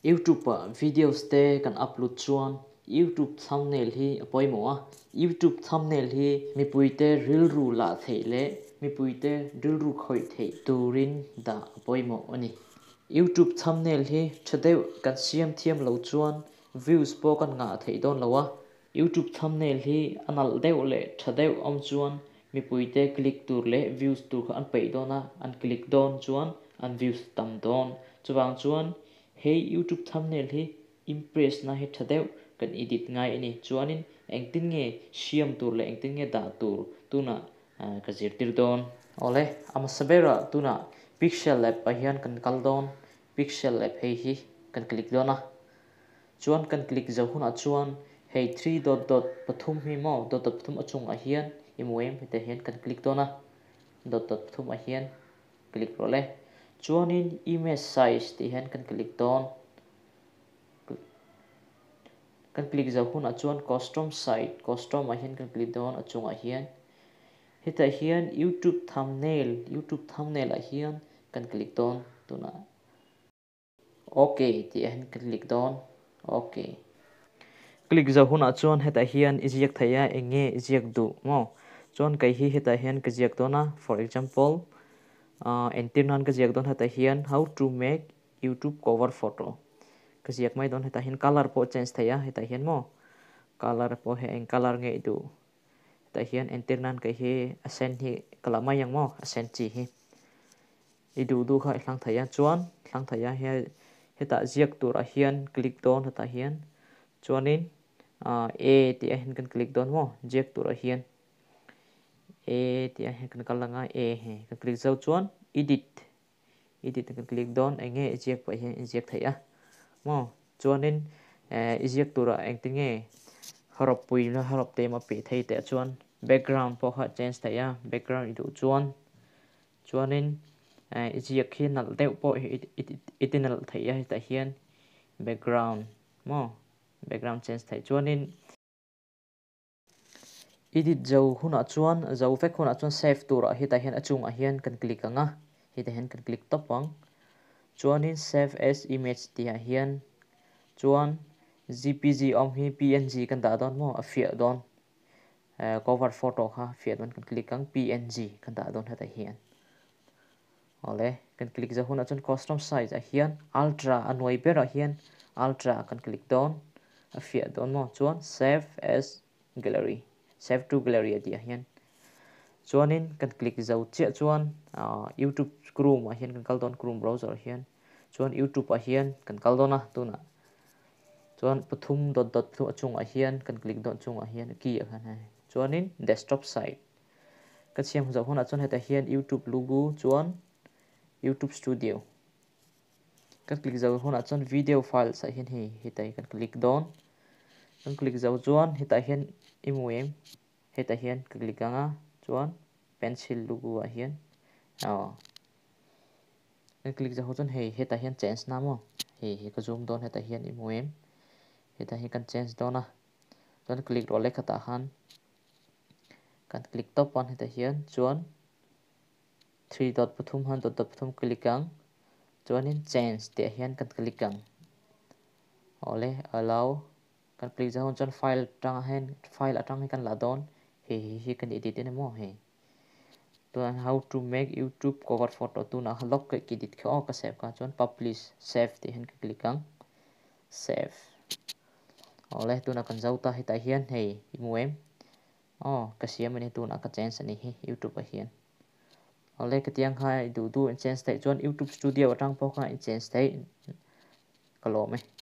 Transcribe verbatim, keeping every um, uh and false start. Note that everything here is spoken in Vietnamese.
YouTube videos te kan upload chuan YouTube thumbnail hi apoi mo YouTube thumbnail hi mi puite ril ru la theile mi puite ril ru khoi thei turin da apoi mo ani YouTube thumbnail hi thadeu kan siam thiam lo chuan views po kan nga thei don lawa YouTube thumbnail hi anal deu le thadeu om chuan mi puite click tur le views tur an pei dona an click don chuan an views tam don chuwang chuan hey YouTube thumbnail hi impress na he thadeu kan edit ngai ani chuanin engtin nge siam tur le engtin nge da tur tuna ka zir tir don ole ama sabera tuna pixel lab pahian kan kal don pixel lab hei hi kan click dona chuan kan click zo huna chuan hei three dot dot pathum hi mo dot dot pathum achung a hian imuem hete hian kan click dona dot dot pathum a hian click ro le chuanin image size ti hian kan click don kan click zo huna chuan custom site custom a hian kan click don achung a hian heta hian YouTube thumbnail YouTube thumbnail a hian kan click don tuna okay ti hian kan click don okay click zo huna chuan heta hian iziak thaya enge iziak du mo chuan kai hi heta hian ka ziak dona for example uh, entirnan ka ziak don heta hian how to make YouTube cover photo ka ziak mai don heta hian color po change thaya heta hian mo color po he eng color nge du heta hian entirnan kai hi asen hi kalama yang mo asen chi hi idu du kha thlang thaya chuan thlang thaya he heta ziak tur a hian click don heta hian chuanin uh, a ti a hian kan click don mo ziak tur a hian a ti a hian kan kalanga a he kan click zo chuan edit edit kan click don enge ziak pa hian ziak thaya mo chuanin iziak tura engtin nge harop pui na harop te ma pe thei te chuan background po kha change thaya background idu chuan chuanin iziak hi nal deuh po itinal thaya ta hian background mo background change thai chuanin edit zo huna chuan zo vek huna chuan save tura hi ta hian achung a hian kan click anga hi ta hian kan click topang chuanin save as image ti a hian chuan jpg om hi png kan da don mo a fia don uh, cover photo ha fia don kan click ang png kan da don hata hian ole kan click za huna chun custom size a hian ultra anoi ber a hian ultra kan click don a fia don mo chuan save as gallery save to gallery ti a hian chuanin kan click zo che chuan uh, YouTube Chrome a hian kan kal don Chrome browser a hian chuan YouTube a hian kan kal dona tuna chuan pathum dot dot pathum achung a hian kan click don chung a hian ki a khan hai chuanin desktop site kan siam zo hona chuan heta hian YouTube logo chuan YouTube Studio kan click zo hona chuan video files a hian hi heta kan click don kan click zo chuan heta hian imuem heta hian kan click anga chuan pencil logo a hian oh kan click zo chuan hei heta hian change na mo hei hi ka zoom don heta hian imuem heta hi kan change dona chuan click ro le khata han kan click top on heta hian chuan three dot pathum han dot dot pathum click ang chuanin change te hian kan click ang ole allow kan click za hon chuan file tang hen file atang kan la don he hi kan edit ne mo he to how to make YouTube cover photo tu na lock ke edit kho ka save ka chuan publish save te hian kan click ang save ole tu na kan zauta heta hian hei imuem oh ka siam ani tu na ka change ani hi YouTube a hian ole ka tiang khai du du change thai chuan YouTube Studio atang po kha change thai kalome